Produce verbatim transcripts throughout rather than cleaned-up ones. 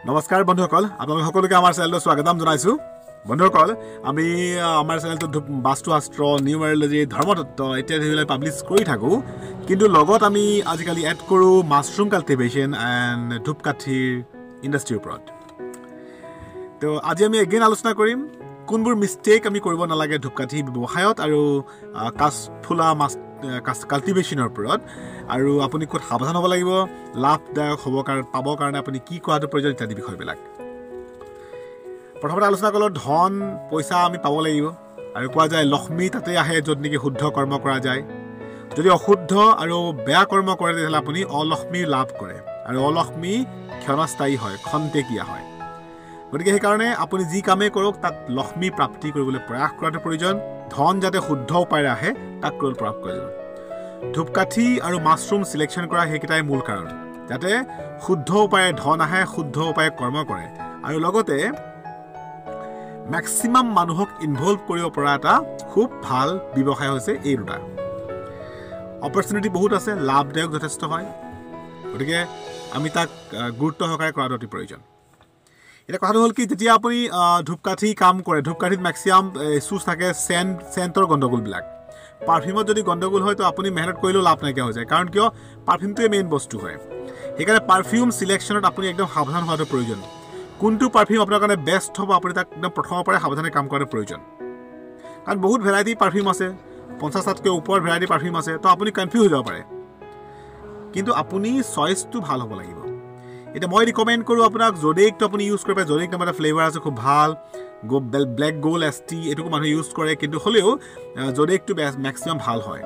নমস্কাৰ বন্ধুসকল আপোনালোক সকলোকে আমাৰ চেনেললৈ স্বাগতম জনাইছো বন্ধুসকল আমি আমাৰ চেনেলটো বাস্তুশাস্ত্ৰ নিউমেৰলজি ধৰ্মতত্ত্ব ইত্যাদি পাব্লিছ কৰি থাকো কিন্তু লগত আমি আজিকালি এড কৰো মাছৰুম কাল্টিভেশ্যন এণ্ড ধূপকাঠিৰ ইণ্ডাষ্ট্ৰীৰ ওপৰত তো আজি আমি এগেইন আলোচনা কৰিম কোনবোৰ মিষ্টেক আমি কৰিব নালাগে ধূপকাঠি ব্যৱসায়ত আৰু কাঠফুলা মাছ কাল্টিভেশ্যনৰ ওপৰত আৰু আপুনি ক'ত সাৱধান হ'ব লাগিব লাভদায়ক হ'ব কাৰণে পাবৰ কাৰণে আপুনি কি কৰাটো প্ৰয়োজন ইত্যাদি বিষয়বিলাক প্ৰথমতে আলোচনা কৰিলোঁ ধন পইচা আমি পাব লাগিব আৰু কোৱা যায় লক্ষ্মী তাতে আহে য'ত নেকি শুদ্ধ কৰ্ম কৰা যায় যদি অশুদ্ধ আৰু বেয়া কৰ্ম কৰে তেতিয়াহ'লে আপুনি অলক্ষ্মী লাভ কৰে আৰু অলক্ষ্মী ক্ষণস্থায়ী হয় খন্তেকীয়া হয় গতিকে সেইকাৰণে আপুনি যি কামেই কৰক তাত লক্ষ্মী প্ৰাপ্তি কৰিবলৈ প্ৰয়াস কৰাটো প্ৰয়োজন ধন যাতে শুদ্ধ উপায়েৰে আহে তাক কৰিবলৈ প্ৰয়াস প্ৰয়োজন ধূপকাঠি আৰু মাছৰুম চিলেকশ্যন কৰা সেইকেইটাই মূল কাৰণ যাতে শুদ্ধ উপায়েৰে ধন আহে শুদ্ধ উপায়ে কৰ্ম কৰে আৰু লগতে মেক্সিমাম মানুহক ইনভলভ কৰিব পৰা এটা খুব ভাল ব্যৱসায় হৈছে এই দুটা অপৰচুনিটি বহুত আছে লাভদায়ক যথেষ্ট হয় গতিকে আমি তাক গুৰুত্ব সহকাৰে কৰাটো অতি প্ৰয়োজন এটা কথাটো হ'ল কি যেতিয়া আপুনি ধূপকাঠি কাম কৰে ধূপকাঠিত মেক্সিমাম ইছ্যুজ থাকে চেণ্ট চেণ্টৰ গণ্ডগোলবিলাক পাৰফিউমত যদি গণ্ডগোল হয় তো আপুনি মেহনত কৰিলেও লাভ নাইকিয়া হৈ যায় কাৰণ কিয় পাৰফিউমটোৱে মেইন বস্তু হয় সেইকাৰণে পাৰফিউম চিলেকশ্যনত আপুনি একদম সাৱধান হোৱাটো প্ৰয়োজন কোনটো পাৰফিউম আপোনাৰ কাৰণে বেষ্ট হ'ব আপুনি তাক একদম প্ৰথমৰ পৰাই সাৱধানে কাম কৰাটো প্ৰয়োজন কাৰণ বহুত ভেৰাইটি পাৰফিউম আছে পঞ্চাছতকৈ ওপৰত ভেৰাইটি পাৰফিউম আছে তো আপুনি কনফিউজ হৈ যাব পাৰে কিন্তু আপুনি চইচটো ভাল হ'ব লাগিব এটা মই ৰিকমেণ্ড কৰোঁ আপোনাক জোডেকটো আপুনি ইউজ কৰিব পাৰে জোডেক নামৰ এটা ফ্লেভাৰ আছে খুব ভাল গো ব্লেক গোল্ড এছ টি এইটোকো মানুহে ইউজ কৰে কিন্তু হ'লেও জোডেকটো মেক্সিমাম ভাল হয়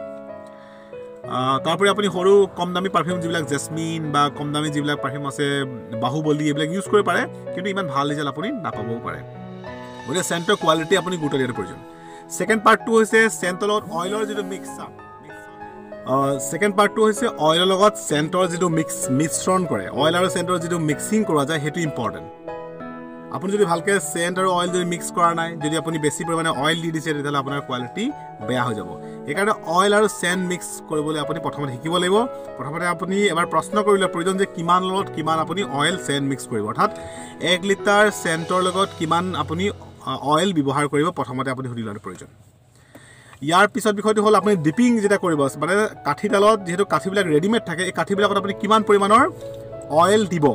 তাৰোপৰি আপুনি সৰু কম দামী পাৰফিউম যিবিলাক জেচমিন বা কম দামী যিবিলাক পাৰফিউম আছে বাহুবলী এইবিলাক ইউজ কৰিব পাৰে কিন্তু ইমান ভাল ৰিজাল্ট আপুনি নাপাবও পাৰে গতিকে চেণ্টৰ কোৱালিটি আপুনি গুৰুত্ব দিয়াটো প্ৰয়োজন ছেকেণ্ড পাৰ্টটো হৈছে চেণ্টৰ লগত অইলৰ যিটো মিক্স আপ ছেকেণ্ড পাৰ্টটো হৈছে অইলৰ লগত চেণ্টৰ যিটো মিক্স মিশ্ৰণ কৰে অইল আৰু চেণ্টৰ যিটো মিক্সিং কৰা যায় সেইটো ইম্পৰ্টেণ্ট আপুনি যদি ভালকৈ চেণ্ট আৰু অইল যদি মিক্স কৰা নাই যদি আপুনি বেছি পৰিমাণে অইল দি দিছে তেতিয়াহ'লে আপোনাৰ কোৱালিটি বেয়া হৈ যাব সেইকাৰণে অইল আৰু চেণ্ট মিক্স কৰিবলৈ আপুনি প্ৰথমতে শিকিব লাগিব প্ৰথমতে আপুনি এবাৰ প্ৰশ্ন কৰিলে প্ৰয়োজন যে কিমান লগত কিমান আপুনি অইল চেণ্ট মিক্স কৰিব অৰ্থাৎ এক লিটাৰ চেণ্টৰ লগত কিমান আপুনি অইল ব্যৱহাৰ কৰিব প্ৰথমতে আপুনি সুধি লোৱাটো প্ৰয়োজন ইয়াৰ পিছত বিষয়টো হ'ল আপুনি ডিপিং যেতিয়া কৰিব মানে কাঠিডালত যিহেতু কাঠিবিলাক ৰেডিমেড থাকে এই কাঠিবিলাকত আপুনি কিমান পৰিমাণৰ অইল দিব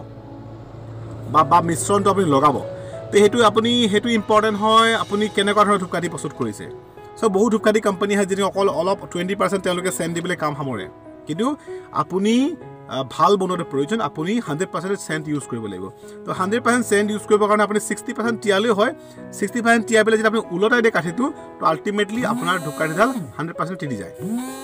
বা বা মিশ্ৰণটো আপুনি লগাব তো সেইটো আপুনি সেইটো ইম্পৰ্টেণ্ট হয় আপুনি কেনেকুৱা ধৰণৰ ধূপকাঠি প্ৰস্তুত কৰিছে চ' বহু ধূপকাঠি কোম্পানী হয় যিটো অকল অলপ টুৱেণ্টি পাৰ্চেণ্ট তেওঁলোকে চেণ্ট দিবলৈ কাম সামৰে কিন্তু আপুনি ভাল বনোৱাটো প্ৰয়োজন আপুনি হাণ্ড্ৰেড পাৰ্চেণ্ট চেণ্ট ইউজ কৰিব লাগিব তো হাণ্ড্ৰেড পাৰ্চেণ্ট চেণ্ট ইউজ কৰিবৰ কাৰণে আপুনি ছিক্সটি পাৰ্চেণ্ট তিয়ালেও হয় ছিক্সটি পাৰ্চেণ্ট তিয়াই পেলাই যদি আপুনি ওলটাই দিয়ে কাঠিটো তো আল্টিমেটলি আপোনাৰ ধূপকাঠিডাল হাণ্ড্ৰেড পাৰ্চেণ্ট তিতি যায়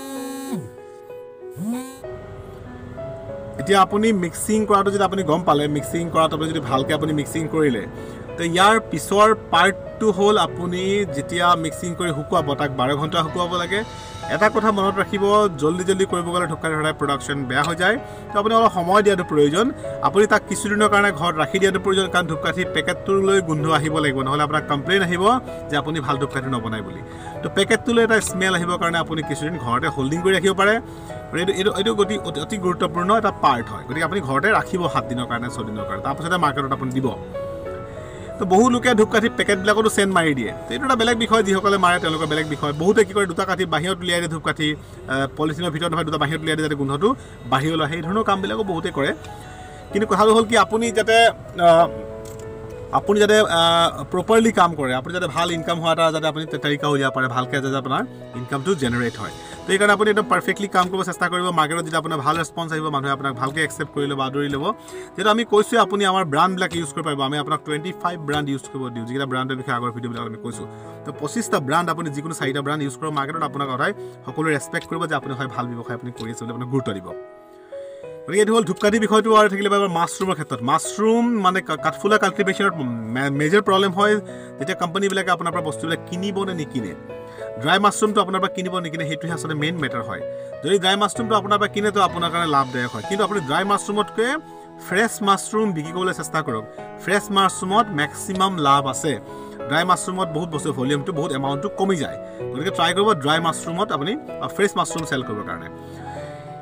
এতিয়া আপুনি মিক্সিং কৰাটো যদি আপুনি গম পালে মিক্সিং কৰাটো আপুনি যদি ভালকৈ আপুনি মিক্সিং কৰিলে তো ইয়াৰ পিছৰ পাৰ্টটো হ'ল আপুনি যেতিয়া মিক্সিং কৰি শুকুৱাব তাক বাৰ ঘণ্টা শুকুৱাব লাগে এটা কথা মনত ৰাখিব জল্দি জল্দি কৰিব গ'লে ধূপকাঠি সদায় প্ৰডাকশ্যন বেয়া হৈ যায় তো আপুনি অলপ সময় দিয়াটো প্ৰয়োজন আপুনি তাক কিছুদিনৰ কাৰণে ঘৰত ৰাখি দিয়াটো প্ৰয়োজন কাৰণ ধূপকাঠি পেকেটটোলৈ গোন্ধ আহিব লাগিব নহ'লে আপোনাৰ কমপ্লেইন আহিব যে আপুনি ভাল ধূপকাঠি নবনায় বুলি তো পেকেটটোলৈ এটা স্মেল আহিবৰ কাৰণে আপুনি কিছুদিন ঘৰতে হোল্ডিং কৰি ৰাখিব পাৰে এইটো এইটো এইটো অতি অতি গুৰুত্বপূৰ্ণ এটা পাৰ্ট হয় গতিকে আপুনি ঘৰতে ৰাখিব সাত দিনৰ কাৰণে ছদিনৰ কাৰণে তাৰপিছতে মাৰ্কেটত আপুনি দিব তো বহু লোকে ধূপকাঠি পেকেটবিলাকতো চেণ্ট মাৰি দিয়ে এইটো এটা বেলেগ বিষয় যিসকলে মাৰে তেওঁলোকৰ বেলেগ বিষয় বহুতে কি কৰে দুটা কাঠি বাহিৰত উলিয়াই দিয়ে ধূপকাঠি পলিথিনৰ ভিতৰত নহয় দুটা বাহিৰত উলিয়াই দিয়ে যাতে গোন্ধটো বাহিৰলৈ আহে এই ধৰণৰ কামবিলাকো বহুতে কৰে কিন্তু কথাটো হ'ল কি আপুনি যাতে আপুনি যাতে প্ৰপাৰলি কাম কৰে আপুনি যাতে ভাল ইনকাম হোৱা এটা যাতে আপুনি তাৰিকা উলিয়াব পাৰে ভালকৈ যাতে আপোনাৰ ইনকামটো জেনেৰেট হয় তো সেইকাৰণে আপুনি একদম পাৰফেক্টলি কাম কৰিব চেষ্টা কৰিব মাৰ্কেটত যেতিয়া আপোনাৰ ভাল ৰেছপঞ্চ আহিব মানুহে আপোনাক ভালকৈ একচেপ্ট কৰি ল'ব আদৰি ল'ব যিহেতু আমি কৈছোঁ আপুনি আমাৰ ব্ৰাণ্ডবিলাক ইউজ কৰিব পাৰিব আমি আপোনাক টুৱেণ্টি ফাইভ ব্ৰাণ্ড ইউজ কৰিব দিওঁ যিকেইটা ব্ৰাণ্ডৰ বিষয়ে আগৰ ভিডিঅ'বিলাক আমি কৈছোঁ তো পঁচিছটা ব্ৰাণ্ড আপুনি যিকোনো চাৰিটা ব্ৰাণ্ড ইউজ কৰিব মাৰ্কেটত আপোনাক সদায় সকলোৱে ৰেছপেক্ট কৰিব যে আপুনি হয় ভাল ব্যৱসায় আপুনি কৰি আছে বুলি আপোনাক গুৰুত্ব দিব গতিকে এইটো হ'ল ধূপকাঠি বিষয়টো আৰু থাকিলে এবাৰ মাছৰুমৰ ক্ষেত্ৰত মাছৰুম মানে কাঠফুলা কাল্টিভেশ্যনত মেজৰ প্ৰব্লেম হয় যেতিয়া কোম্পানীবিলাকে আপোনাৰ পৰা বস্তুবিলাক কিনিব নে নিকিনে ড্ৰাই মাছৰুমটো আপোনাৰ পৰা কিনিব নিকিনে সেইটোহে আচলতে মেইন মেটাৰ হয় যদি ড্ৰাই মাছৰুমটো আপোনাৰ পৰা কিনে তো আপোনাৰ কাৰণে লাভদায়ক হয় কিন্তু আপুনি ড্ৰাই মাছৰুমতকৈ ফ্ৰেছ মাছৰুম বিক্ৰী কৰিবলৈ চেষ্টা কৰক ফ্ৰেছ মাছৰুমত মেক্সিমাম লাভ আছে ড্ৰাই মাছৰুমত বহুত বস্তু ভলিউমটো বহুত এমাউণ্টটো কমি যায় গতিকে ট্ৰাই কৰিব ড্ৰাই মাছৰুমত আপুনি ফ্ৰেছ মাছৰুম চেল কৰিবৰ কাৰণে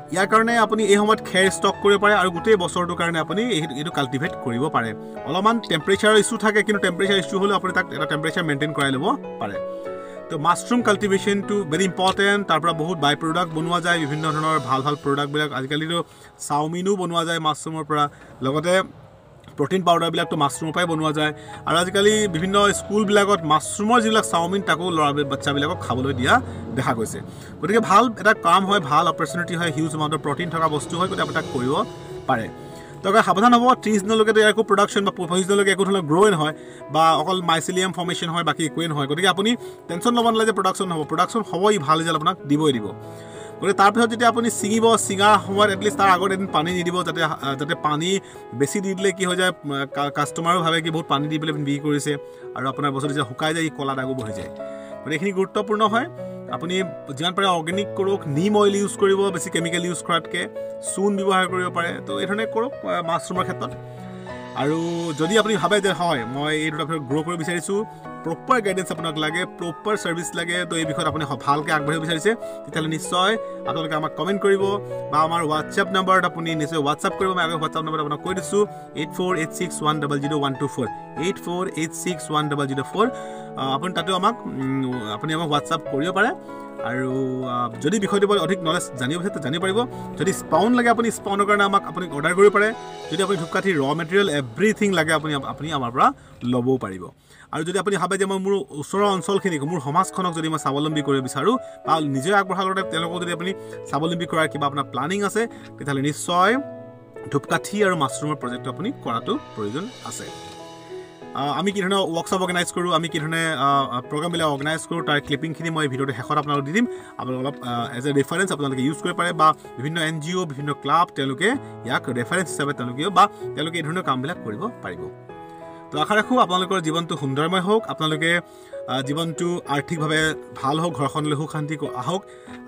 ইয়াৰ কাৰণে আপুনি এই সময়ত খেৰ ষ্টক কৰিব পাৰে আৰু গোটেই বছৰটোৰ কাৰণে আপুনি এইটো কাল্টিভেট কৰিব পাৰে অলপমান টেম্পাৰেচাৰৰ ইছ্যু থাকে কিন্তু টেম্পাৰেচাৰ ইছ্যু হ'লে আপুনি তাক এটা টেম্পাৰেচাৰ মেইনটেইন কৰাই ল'ব পাৰে তো মাছৰুম কাল্টিভেশ্যনটো ভেৰি ইম্পৰ্টেণ্ট তাৰ পৰা বহুত বাই প্ৰডাক্ট বনোৱা যায় বিভিন্ন ধৰণৰ ভাল ভাল প্ৰডাক্টবিলাক আজিকালিতো চাওমিনো বনোৱা যায় মাছৰুমৰ পৰা লগতে প্ৰটিন পাউডাৰবিলাকতো মাছৰুমৰ পৰাই বনোৱা যায় আৰু আজিকালি বিভিন্ন স্কুলবিলাকত মাছৰুমৰ যিবিলাক চাওমিন তাকো ল'ৰা বাচ্চাবিলাকক খাবলৈ দিয়া দেখা গৈছে গতিকে ভাল এটা কাম হয় ভাল অপৰচুনিটি হয় হিউজ এমাউণ্টৰ প্ৰটিন থকা বস্তু হয় গতিকে আপুনি তাক কৰিব পাৰে তো সাৱধান হ'ব ত্ৰিছ দিনলৈকেতো একো প্ৰডাকশ্যন বা পঁচিছ দিনলৈকে একো ধৰণৰ গ্ৰ'ই নহয় বা অকল মাইচিলিয়াম ফৰ্মেশ্যন হয় বাকী একোৱেই নহয় গতিকে আপুনি টেনশ্যন ল'ব নালাগে যে প্ৰডাকশ্যন হ'ব প্ৰডাকশ্যন হ'বই ভাল ৰিজাল্ট আপোনাক দিবই দিব গতিকে তাৰপিছত যেতিয়া আপুনি ছিঙিব ছিঙাৰ সময়ত এটলিষ্ট তাৰ আগত এদিন পানী নিদিব যাতে যাতে পানী বেছি দি দিলে কি হৈ যায় কাষ্টমাৰো ভাবে কি বহুত পানী দি পেলাই বিক্ৰী কৰিছে আৰু আপোনাৰ বস্তুটো যেতিয়া শুকাই যায় ই ক'লা দাগো বহি যায় গতিকে এইখিনি গুৰুত্বপূৰ্ণ হয় আপুনি যিমান পাৰে অৰ্গেনিক কৰক নিম অইল ইউজ কৰিব বেছি কেমিকেল ইউজ কৰাতকৈ চূণ ব্যৱহাৰ কৰিব পাৰে তো এইধৰণে কৰক মাছৰুমৰ ক্ষেত্ৰত আৰু যদি আপুনি ভাবে যে হয় মই এই দুটা গ্ৰ' কৰিব বিচাৰিছোঁ প্ৰপাৰ গাইডেন্স আপোনাক লাগে প্ৰপাৰ ছাৰ্ভিচ লাগে তো এই বিষয়ত আপুনি ভালকৈ আগবাঢ়িব বিচাৰিছে তেতিয়াহ'লে নিশ্চয় আপোনালোকে আমাক কমেণ্ট কৰিব বা আমাৰ হোৱাটছএপ নাম্বাৰত আপুনি নিশ্চয় হোৱাটছএপ কৰিব মই আগৰ হোৱাটছএপ নাম্বাৰত আপোনাক কৈ দিছোঁ eight four eight six one double zero' one two four eight four eight six one double zero' four আপুনি তাতেও আমাক আপুনি আমাক হোৱাটছআপ কৰিব পাৰে আৰু যদি বিষয়টোৰ পৰা অধিক নলেজ জানিব বিচাৰে জানিব পাৰিব যদি স্পাউন লাগে আপুনি স্পাউনৰ কাৰণে আমাক আপুনি অৰ্ডাৰ কৰিব পাৰে যদি আপুনি ধূপকাঠি ৰ মেটেৰিয়েল এভৰিথিং লাগে আপুনি আপুনি আমাৰ পৰা ল'বও পাৰিব আৰু যদি আপুনি ভাবে যে মই মোৰ ওচৰৰ অঞ্চলখিনিক মোৰ সমাজখনক যদি মই স্বাৱলম্বী কৰিব বিচাৰোঁ বা নিজে আগবঢ়াৰ লগতে তেওঁলোকক যদি আপুনি স্বাৱলম্বী কৰাৰ কিবা আপোনাৰ প্লানিং আছে তেতিয়াহ'লে নিশ্চয় ধূপকাঠি আৰু মাছৰুমৰ প্ৰজেক্টটো আপুনি কৰাটো প্ৰয়োজন আছে আমি কি ধৰণৰ ৱৰ্কশ্বপ অৰ্গেনাইজ কৰোঁ আমি কি ধৰণে প্ৰগ্ৰামবিলাক অৰ্গেনাইজ কৰোঁ তাৰ ক্লিপিংখিনি মই ভিডিঅ'টো শেষত আপোনালোক দি দিম আপোনালোক অলপ এজ এ ৰেফাৰেঞ্চ আপোনালোকে ইউজ কৰিব পাৰে বা বিভিন্ন এন জি অ' বিভিন্ন ক্লাব তেওঁলোকে ইয়াক ৰেফাৰেঞ্চ হিচাপে তেওঁলোকেও বা তেওঁলোকে এই ধৰণৰ কামবিলাক কৰিব পাৰিব তো আশা ৰাখোঁ আপোনালোকৰ জীৱনটো সুন্দৰময় হওক আপোনালোকে জীৱনটো আৰ্থিকভাৱে ভাল হওক ঘৰখনলৈ সুখ শান্তি আহক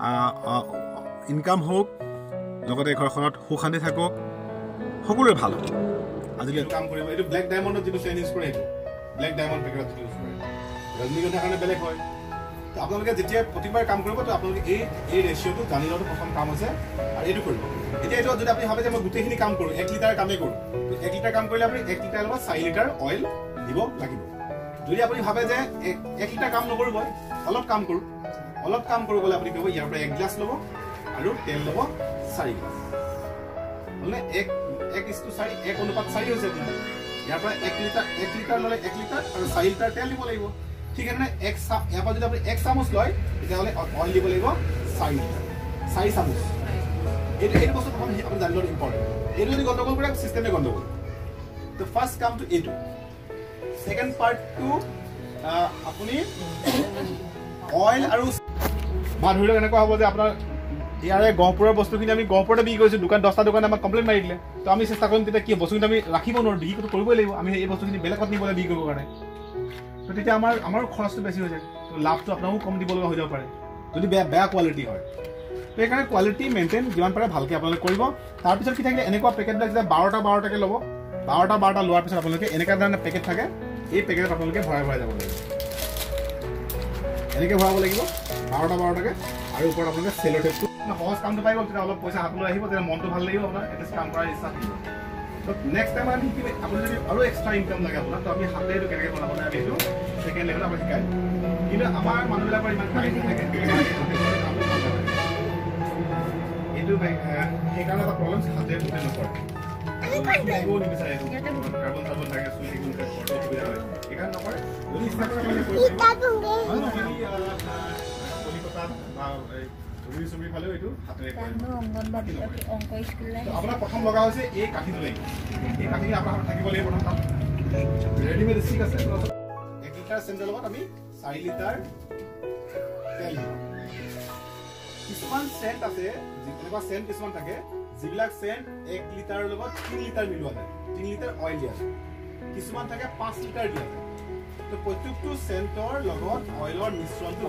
ইনকাম হওক লগতে ঘৰখনত সুখ শান্তি থাকক সকলোৰে ভাল হওক আজিলৈ কাম কৰিব এইটো ব্লেক ডায়মণ্ডত যিটো চেইন ইউজ কৰে এইটো ব্লেক ডায়মণ্ড পেকেটত যিটো ইউজ কৰে ৰজনীগন্ধাৰ কাৰণে বেলেগ হয় তো আপোনালোকে যেতিয়া প্ৰতিবাৰ কাম কৰিব তো আপোনালোকে এই এই ৰেচিঅ'টো জানি লোৱাটো প্ৰথম কাম হৈছে আৰু এইটো কৰিব এতিয়া এইটো যদি আপুনি ভাবে যে মই গোটেইখিনি কাম কৰোঁ এক লিটাৰ কামেই কৰোঁ এক লিটাৰ কাম কৰিলে আপুনি এক লিটাৰ লগত চাৰি লিটাৰ অইল দিব লাগিব যদি আপুনি ভাবে যে এক লিটাৰ কাম নকৰিব অলপ কাম কৰোঁ অলপ কাম কৰিব গ'লে আপুনি ক'ব ইয়াৰ পৰা এক গ্লাছ ল'ব আৰু তেল ল'ব চাৰি গ্লাছ মানে এক এক ইস্টু চাৰি এক অনুপাত চাৰি হৈছে আপোনাৰ ইয়াৰ পৰা এক লিটাৰ এক লিটাৰ ল'লে এক লিটাৰ আৰু চাৰি লিটাৰ তেল দিব লাগিব ঠিক আছে এক ইয়াৰ পৰা যদি আপুনি এক চামুচ লয় তেতিয়াহ'লে অইল দিব লাগিব চাৰি লিটাৰ চাৰি চামুচ এইটো এইটো বস্তু প্ৰথম আপুনি জানি লোৱাটো ইম্পৰ্টেণ্ট এইটো যদি গণ্ডগোল কৰে ছিষ্টেমে গণ্ডগোল তো ফাৰ্ষ্ট কামটো এইটো ছেকেণ্ড পাৰ্টটো আপুনি অইল আৰু বা ধৰি লওক এনেকুৱা হ'ব যে আপোনাৰ ইয়াৰে গহপুৰৰ বস্তুখিনি আমি গহপুৰতে বিক্ৰী কৰিছোঁ দোকান দহটা দোকানে আমাক কমপ্লেইন মাৰি দিলে তো আমি চেষ্টা কৰিম তেতিয়া কি বস্তুখিনি আমি ৰাখিব নোৱাৰোঁ বিক্ৰীটো কৰিবই লাগিব আমি এই বস্তুখিনি বেলেগত নিবলৈ বিক্ৰী কৰিবৰ কাৰণে তো তেতিয়া আমাৰ আমাৰো খৰচটো বেছি হৈ যায় তো লাভটো আপোনাকো কম দিব লগা হৈ যাব পাৰে যদি বেয়া বেয়া কোৱালিটি হয় তো সেইকাৰণে কোৱালিটি মেইনটেইন যিমান পাৰে ভালকৈ আপোনালোকে কৰিব তাৰপিছত কি থাকিলে এনেকুৱা পেকেটবিলাক যেতিয়া বাৰটা বাৰটাকৈ ল'ব বাৰটা বাৰটা লোৱাৰ পিছত আপোনালোকে এনেকুৱা ধৰণৰ পেকেট থাকে এই পেকেটত আপোনালোকে ভৰাই ভৰাই যাব লাগিব এনেকৈ ভৰাব লাগিব বাৰটা বাৰটাকৈ আৰু ওপৰত আপোনালোকে চেলৰ টেপটো সহজ কামটো পাই গ'ল তেতিয়া অলপ পইচা হাতলৈ আহিব তেতিয়া মনটো ভাল লাগিব আপোনাৰ এটলিষ্ট কাম কৰাৰ ইচ্ছা থাকিব তো নেক্সট টাইম আমি শিকিম আপুনি যদি আৰু এক্সট্ৰা ইনকাম লাগে আপোনাক তো আমি হাতে এইটো কেনেকৈ বনাব লাগে এইটো ছেকেণ্ড লেভেলত আপুনি শিকাই কিন্তু আমাৰ মানুহবিলাকৰ ইমান কাহিনী নাথাকে এইটো সেইকাৰণে এটা প্ৰব্লেম হাতে গোটেই নপৰে নিবিচাৰে কাৰ্বন চাৰ্বন থাকে চুলি অসুবিধা হয় সেইকাৰণে নকৰে যদি ইচ্ছা কৰে কলিকতাত বা আপোনাৰ প্ৰথম লগা হৈছে এই কাঠিটো লাগিব এই কাঠিখিনি আপোনাৰ থাকিব লাগিব প্ৰথম তাত ৰেডিমেড ষ্টিক আছে এক লিটাৰ চেণ্টৰ লগত আমি চাৰি লিটাৰ তেল দিওঁ কিছুমান চেণ্ট আছে এনেকুৱা চেণ্ট কিছুমান থাকে যিবিলাক চেণ্ট এক লিটাৰৰ লগত তিনি লিটাৰ মিলোৱা যায় তিনি লিটাৰ অইল দিয়া যায় কিছুমান থাকে পাঁচ লিটাৰ দিয়া যায় তো প্ৰত্যেকটো চেণ্টৰ লগত অইলৰ মিশ্ৰণটো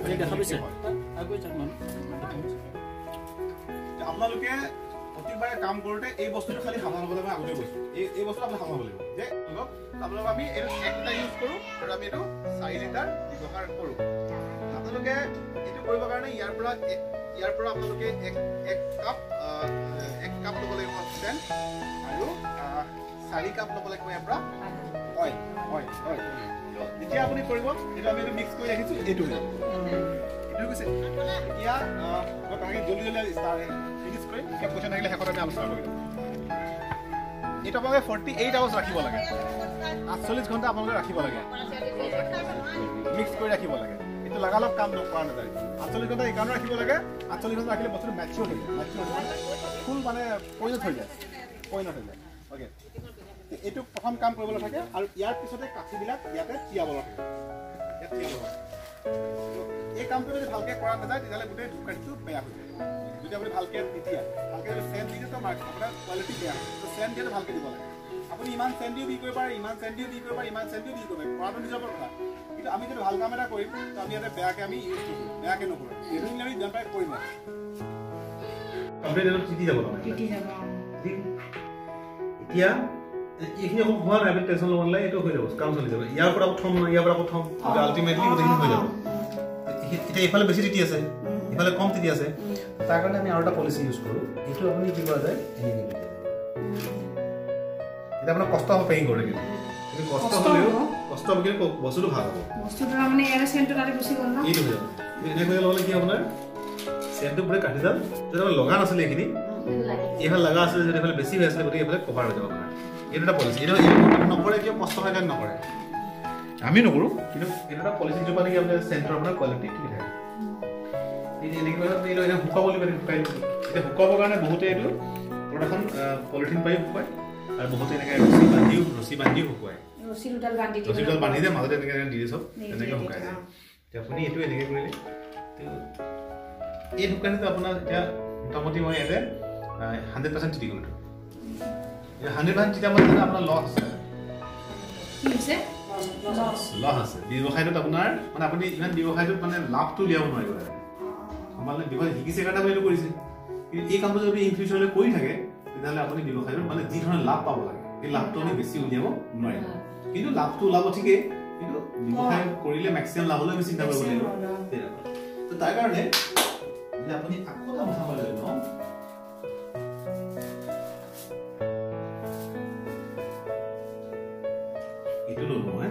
আপোনালোকে প্ৰতিবাৰে কাম কৰোঁতে এই বস্তুটো খালি সাৱধান হ'বলৈ মই আগতে কৈছোঁ এই এই বস্তুটো আপুনি সাৱধান হ'ব লাগিব যে আপোনালোক আমি এইটো এক লিটাৰ ইউজ কৰোঁ আৰু আমি এইটো চাৰি লিটাৰ ব্যৱহাৰ কৰোঁ আপোনালোকে এইটো কৰিবৰ কাৰণে ইয়াৰ পৰা ইয়াৰ পৰা আপোনালোকে এক এক কাপ এক কাপ ল'ব লাগিব চেন আৰু চাৰি কাপ ল'ব লাগিব ইয়াৰ পৰা অইল অইল অইল এতিয়া আপুনি কৰিব এইটো আমি এইটো মিক্স কৰি ৰাখিছোঁ এইটো এইটো কৈছে এতিয়া মই তাকে জলদি জলদি ফিনিছ কৰিম এতিয়া পইচা নাহিলে শেষত আমি আলোচনা কৰিম এইটো আপোনালোকে ফৰ্টি এইট আৱাৰ্ছ ৰাখিব লাগে আঠচল্লিছ ঘণ্টা আপোনালোকে ৰাখিব লাগে মিক্স কৰি ৰাখিব লাগে এইটো লগালগ কাম নকৰা নাযায় আঠচল্লিছ ঘণ্টা এইকাৰণে ৰাখিব লাগে আঠচল্লিছ ঘণ্টা ৰাখিলে বস্তুটো মেচিয়ৰ হৈ যায় মেচিয়ৰ ফুল মানে পৰিণত হৈ যায় পৰিণত হৈ যায় অ'কে এইটো প্ৰথম কাম কৰিবলৈ থাকে আৰু ইয়াৰ পিছতে কাঠিবিলাক ইয়াতে তিয়াব লাগে ইয়াত তিয়াব লাগে এই কামটো যদি ভালকৈ কৰা নাযায় তেতিয়াহ'লে গোটেই ধূপকাঠিটো বেয়া হৈ যায় যদি আপুনি ভালকৈ নিদিয়ে ভালকৈ যদি চেন দি দিয়ে তো আপোনাৰ কোৱালিটি বেয়া হয় তো চেন দিয়াটো ভালকৈ দিব লাগে আপুনি ইমান চেন দিও দি কৰিব পাৰে ইমান চেন দিও দি কৰিব পাৰে ইমান চেন দিও দি কৰিব পাৰে কৰাটো নিজৰ ওপৰত কথা কিন্তু আমি যদি ভাল কাম এটা কৰিম তো আমি ইয়াতে বেয়াকৈ আমি ইউজ নকৰোঁ বেয়াকৈ নকৰোঁ এইটো আমি যিমান পাৰে কৰিম কমপ্লিট এইটো তিতি যাব তিতি যাব এতিয়া এইখিনি অকল হোৱা নাই টেনশ্যন ল'ব নালাগে এইটো হৈ যাব কাম চলি যাব ইয়াৰ পৰা প্ৰথম ইয়াৰ পৰা প্ৰথম আল্টিমেটলি গোটেইখিনি হৈ যাব এতিয়া এইফালে বেছি তিতি আছে এইফালে কম তিতি আছে তাৰ কাৰণে আমি আৰু এটা পলিচি ইউজ কৰোঁ এইটো আপুনি কি কৰা যায় এনেকৈ এটা আপোনাৰ কষ্ট হ'ব পেকিং কৰে কিন্তু কষ্ট হ'লেও কষ্ট হ'ব কিন্তু বস্তুটো ভাল হ'ব বস্তুটো মানে ইয়াৰ চেণ্টটো তাতে গুচি গ'ল ন এইটো হৈ যাব এনেকৈ ল'লে কি আপোনাৰ চেণ্টটো পুৰা কাটি যাম যদি আমাৰ লগা নাছিলে এইখিনি এইফালে লগা আছিলে যদি এইফালে বেছি হৈ আছিলে গতিকে এইফালে কভাৰ হৈ যাব আপোনাৰ এইটো এটা পলিচি এইটো নকৰে কিয় কষ্ট হয় কাৰণে নকৰে আমি নকৰোঁ কিন্তু এইটো এটা পলিচি যোৱা নেকি আপোনাৰ চেণ্টৰ আপোনাৰ কোৱালিটি ঠিক থাকে এনেকৈ এইটো এতিয়া শুকাব বুলি পাৰি শুকাই এতিয়া শুকাবৰ কাৰণে বহুতে এইটো প্ৰডাকশ্যন পলিথিন পাই শুকুৱায় আৰু বহুতে এনেকৈ ৰছী বান্ধিও ৰছী বান্ধিও শুকুৱায় ৰছী দুডাল বান্ধি দিয়ে ৰছী দুডাল বান্ধি দিয়ে মাজতে এনেকৈ দি দিয়ে চব এনেকৈ শুকাই যায় এতিয়া আপুনি এইটো এনেকৈ কৰিলে এই শুকানিটো আপোনাৰ এতিয়া মোটামুটি মই ইয়াতে হাণ্ড্ৰেড পাৰ্চেণ্ট তিতি গ'লো হাণ্ড্ৰেড পাৰ্চেণ্ট তিতা মানে আপোনাৰ লছ আছে লছ আছে ব্যৱসায়টোত আপোনাৰ মানে আপুনি ইমান ব্যৱসায়টোত মানে লাভটো উলিয়াব নোৱাৰিব মানে ব্যৱসায় শিকিছে কাৰণে আপুনি এইটো কৰিছে কিন্তু এই কামটো যদি ইন ফিউচাৰলৈ কৰি থাকে তেতিয়াহ'লে আপুনি ব্যৱসায়টোত মানে যি ধৰণৰ লাভ পাব লাগে সেই লাভটো আপুনি বেছি উলিয়াব নোৱাৰিব কিন্তু লাভটো ওলাব ঠিকেই কিন্তু ব্যৱসায় কৰিলে মেক্সিমাম লাভ হ'লেও আমি চিন্তা কৰিব লাগিব তো তাৰ কাৰণে যে আপুনি আকৌ এটা কথা ক'ব লাগিব এইটো ল'লো মই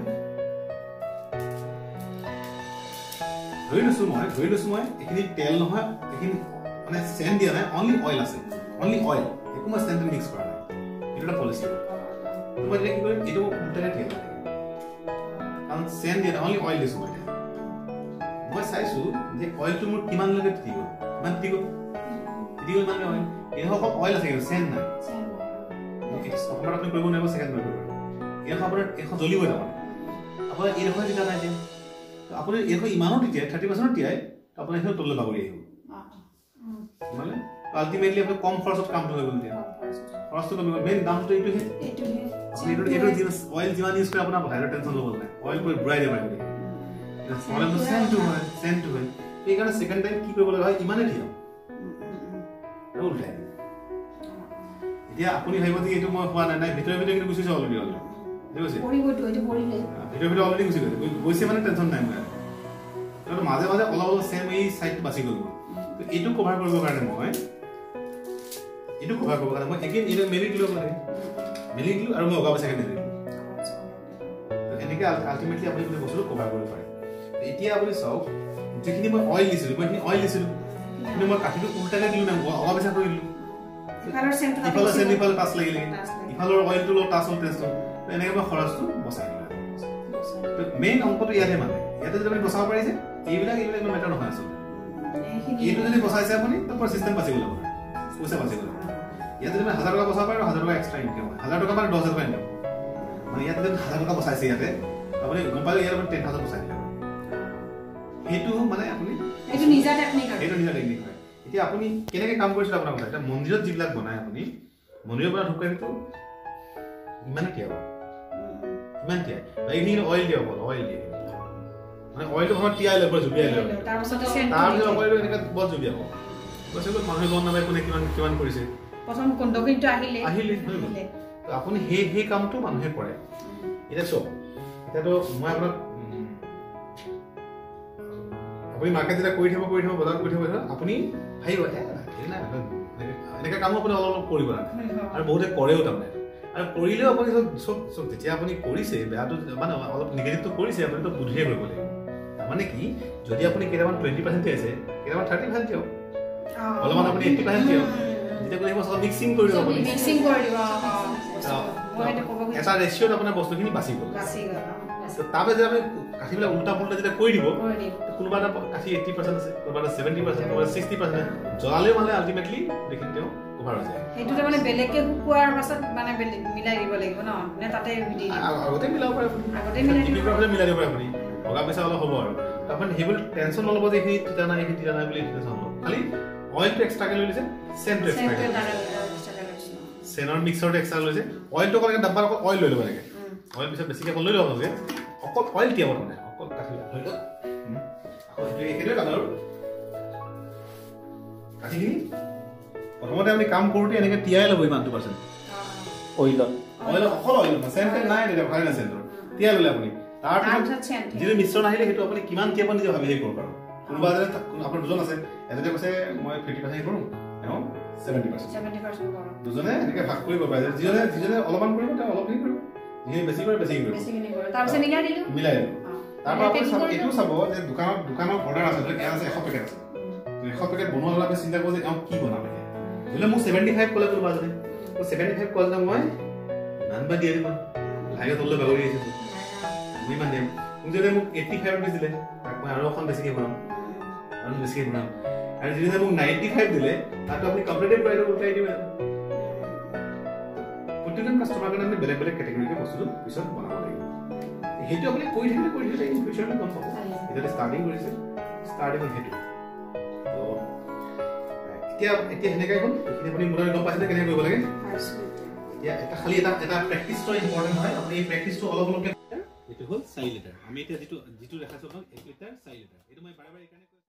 ধৰি লৈছোঁ মই ধৰি লৈছোঁ মই এইখিনি তেল নহয় এইখিনি মানে চেন দিয়া নাই অনলি অইল আছে অনলি অইল একো মই চেন মিক্স কৰা নাই এইটো এটা পলিচি মই এতিয়া কি কৰিম এইটো উল্টাকৈ ঠিক আছে কাৰণ চেন দিয়া নাই অনলি অইল দিছোঁ মই মই চাইছোঁ যে অইলটো মোৰ কিমানলৈকে তিতি গ'ল কিমান তিতি গ'ল তিতি গ'ল মানে অইল এইটো অকল অইল আছে কিন্তু চেন নাই অসমত আপুনি কৰিব নোৱাৰিব ছেকেণ্ড কৰিব এইডোখৰ আপোনাৰ এইখন জ্বলিবই তাৰমানে আপোনাৰ এইডোখৰ তিতা নাই এতিয়া আপুনি এইডোখৰ ইমানো তিতিয়াই থাৰ্টি পাৰ্চেণ্ট তিয়াই আপোনাৰ এইখন তললৈ বাগৰি আহিব মানে আল্টিমেটলি আপুনি কম খৰচত কামটো হৈ গ'ল এতিয়া খৰচটো কমি গ'ল মেইন দামটো এইটোহে আপুনি এইটো এইটো অইল যিমান ইউজ কৰে আপোনাৰ বাহিৰৰ টেনশ্যন ল'ব নাই অইল কৰি বুঢ়াই দিব পাৰিব চেণ্টটো হয় চেণ্টটো হয় সেইকাৰণে ছেকেণ্ড টাইম কি কৰিব লগা হয় ইমানেই দিয়ক উল্টাই এতিয়া আপুনি ভাবিব যে এইটো মই হোৱা নাই নাই ভিতৰে ভিতৰে কিন্তু গুচি যাব অলৰেডি অলৰেডি ভিতৰে ভিতৰে অলৰেডি গুচি গৈছে গৈছে মানে টেনশ্যন নাই মই মাজে মাজে অলপ অলপ চেম এই চাইডটো বাচি গ'ল তো এইটো কভাৰ কৰিবৰ কাৰণে মই এইটো কভাৰ কৰিবৰ কাৰণে মই এগেইন এইটো মেলি দিলোঁ মানে মেলি দিলোঁ আৰু মই অগা পাইছে মেলি দিলোঁ এনেকৈ আল্টিমেটলি আপুনি গোটেই বস্তুটো কভাৰ কৰিব পাৰে এতিয়া আপুনি চাওক যিখিনি মই অইল দিছিলোঁ মই এইখিনি অইল দিছিলোঁ কিন্তু মই কাঠিটো উল্টাকৈ দিলোঁ নাই অগা পাইছা কৰি দিলোঁ ইফালৰ চেন ইফালে টাচ লাগিলে ইফালৰ অইলটো লগত টাচ হ'ল টেষ্টটো এনেকৈ মই খৰচটো বচাই দিলোঁ মেইন অংকটো ইয়াতে মানে ইয়াতে যদি আপুনি বচাব পাৰিছে এইবিলাক এইবিলাক ইমান মেটাৰ নহয় আচলতে এইটো যদি বচাইছে আপুনি তো পুৰা চিষ্টেম বাচি গ'ল আপোনাৰ পইচা বাচি গ'ল ইয়াতে যদি হাজাৰ টকা বচাব পাৰে হাজাৰ টকা এক্সট্ৰা ইনকাম হয় হাজাৰ টকা মানে দহ হাজাৰ টকা ইনকাম মানে ইয়াতে যদি হাজাৰ টকা বচাইছে ইয়াতে আপুনি গম পালে ইয়াত আপুনি টেন থাউজেণ্ড বচাই দিলে সেইটো মানে আপুনি এইটো নিজা টেকনিক এইটো নিজা টেকনিক হয় এতিয়া আপুনি কেনেকৈ কাম কৰিছিল আপোনাৰ কথা এতিয়া মন্দিৰত যিবিলাক বনায় আপুনি মন্দিৰৰ পৰা ধূপকাঠিটো ইমানে তিয়াব ইমান তিয়াই এইখিনি অইল দিয়ক অইল দিয়ে মানে অইলটো সময় তিয়াই লৈ পৰা জুবিয়াই লৈ তাৰপিছত অইলটো এনেকৈ বৰ জুবিয়াব কৈছে মানুহে গম নাপায় কোনে কিমান কিমান কৰিছে প্ৰথম কণ্ডকিনটো আহিলে আহিলে তো আপুনি সেই সেই কামটো মানুহে কৰে এতিয়া চব এতিয়াতো মই আপোনাক আপুনি মাৰ্কেট যেতিয়া কৰি থাকিব কৰি থাকিব বজাৰ কৰি থাকিব আপুনি ভাবিব এনেকুৱা কামো আপুনি অলপ অলপ কৰিব লাগে আৰু বহুতে কৰেও তাৰমানে আৰু কৰিলেও আপুনি চব চব যেতিয়া আপুনি কৰিছে বেয়াটো মানে অলপ নিগেটিভটো কৰিছে আপুনিতো বুদ্ধিয়ে কৰিব লাগিব তাৰমানে কি যদি আপুনি কেইটামান টুৱেণ্টি পাৰ্চেণ্ট আছে কেইটামান থাৰ্টি পাৰ্চেণ্ট দিয়ক অলপমান আপুনি এইট্টি পাৰ্চেণ্ট দিয়ক যেতিয়া কৰিব চব মিক্সিং কৰি দিব আপুনি মিক্সিং কৰি দিব এটা ৰেচিঅ'ত আপোনাৰ বস্তুখিনি বাচি গ'ল তাৰপৰা যেতিয়া আপুনি কাঠিবিলাক উল্টা পুল্টা যেতিয়া কৰি দিব কোনোবা এটা কাঠি এইট্টি পাৰ্চেণ্ট আছে কোনোবা এটা ছেভেণ্টি পাৰ্চেণ্ট কোনোবা ছিক্সটি পাৰ্চেণ্ট জ্বলালেও মানে আল্টিমেটলি সেইখিনি তেওঁ কভাৰ হৈ যায় সেইটো তাৰমানে বেলেগকে শুকুৱাৰ পাছত মানে মিলাই দিব লাগিব ন নে তাতে আগতে মিলাব পাৰে আপুনি আগতে মিলাই দিব মিলাই দিব পাৰে আপুনি ভগা পইচা অলপ হ'ব আৰু আপুনি সেইবোৰ টেনশ্যন নল'ব যে এইখিনি তিতা নাই এইখিনি তিতা নাই বুলি টেনশ্যন নল'ব খালি অইলটো এক্সট্ৰাকে লৈ লৈছে চেণ্টটো এক্সট্ৰাকে চেনৰ মিক্সাৰটো এক্সট্ৰা লৈছে অইলটো অকল ডাব্বাত অকল অইল লৈ ল'ব লাগে অইল পিছত বেছিকৈ অকল লৈ ল'ব লাগে অকল অইল তিয়াব মানে অকল কাঠি হৈ গ'ল আকৌ এইটো এইটোৱে কাম আৰু কাঠিখিনি প্ৰথমতে আপুনি কাম কৰোঁতে এনেকৈ তিয়াই ল'ব ইমানটো পাৰ্চেণ্ট অইলত অইল অকল অইল চেণ্ট নাই তেতিয়া ভাল নাই চেণ্টৰ তিয়াই ল'লে আপুনি তাৰপিছত যিটো মিশ্ৰণ আহিলে সেইটো আপুনি কিমান তিয়াব নিজে ভাবি হেৰি কৰিব পাৰোঁ কোনোবা এজনে আপোনাৰ দুজন আছে এজনে কৈছে মই ফিফটি পাৰ্চেণ্ট কৰোঁ তেওঁ ছেভেণ্টি পাৰ্চেণ্ট দুজনে এনেকৈ ভাগ কৰিব পাৰে যিজনে যিজনে অলপমান কৰিব তেওঁ অলপ হেৰি কৰিব যিখিনি বেছি কৰে বেছি কৰিব মিলাই দিলোঁ তাৰপৰা আপুনি চাব এইটো চাব যে দোকানত দোকানৰ অৰ্ডাৰ আছে ধৰক এয়া আছে এশ পেকেট আছে এশ পেকেট বনোৱা হ'লে আপুনি চিন্তা কৰিব যে এওঁ কি বনাব এতিয়া বোলে মোক ছেভেণ্টি ফাইভ ক'লে কোনোবা এজনে ছেভেণ্টি ফাইভ ক'লে মই নান বা দিয়ে দিব লাহে তললৈ বাগৰি আহিছোঁ মই ইমান দিম মোক যদি মোক এইট্টি ফাইভ ৰুপিজ দিলে তাক মই আৰু অকণ বেছিকৈ বনাম আৰু বেছিকৈ বনাম আৰু যদি মোক নাইণ্টি ফাইভ দিলে তাতো আপুনি কম্পিটিটিভ প্ৰাইচত উঠাই দিব প্ৰতিজন কাষ্টমাৰ কাৰণে আপুনি বেলেগ বেলেগ কেটেগৰীকে বস্তুটো পিছত বনাব লাগিব সেইটো আপুনি কৰি থাকিলে কৰি থাকিলে ইন ফিউচাৰটো গম পাব এতিয়া ষ্টাৰ্টিং কৰিছে ষ্টাৰ্টিং সেইটো তো এতিয়া এতিয়া সেনেকৈ হ'ল এইখিনি আপুনি মোটামুটি গম পাইছে কেনেকৈ কৰিব লাগে এতিয়া এটা খালি এটা এটা প্ৰেক্টিছটো ইম্পৰ্টেণ্ট হয় আপুনি এই প্ৰেক্টিছটো অলপ অলপকৈ এইটো হ'ল চাৰি লিটাৰ আমি এতিয়া যিটো যিটো দেখাইছোঁ আপোনাক এক লিটাৰ চাৰি লিটাৰ এইটো মই বাৰে বাৰে